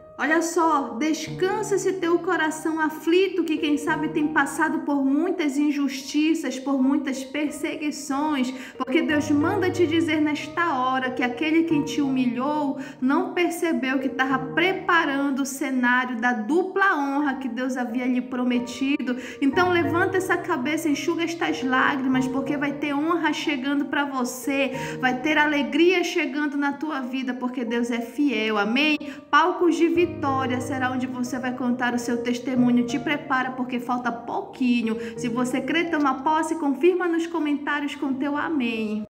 Olha só, descansa esse teu coração aflito que quem sabe tem passado por muitas injustiças, por muitas perseguições, porque Deus manda te dizer nesta hora que aquele que te humilhou não percebeu que estava preparando o cenário da dupla honra que Deus havia lhe prometido. Então levanta essa cabeça, enxuga estas lágrimas, porque vai ter honra chegando para você, vai ter alegria chegando na tua vida, porque Deus é fiel, amém? Palcos de vitória será onde você vai contar o seu testemunho. Te prepara porque falta pouquinho. Se você crê, toma posse, confirma nos comentários com teu amém.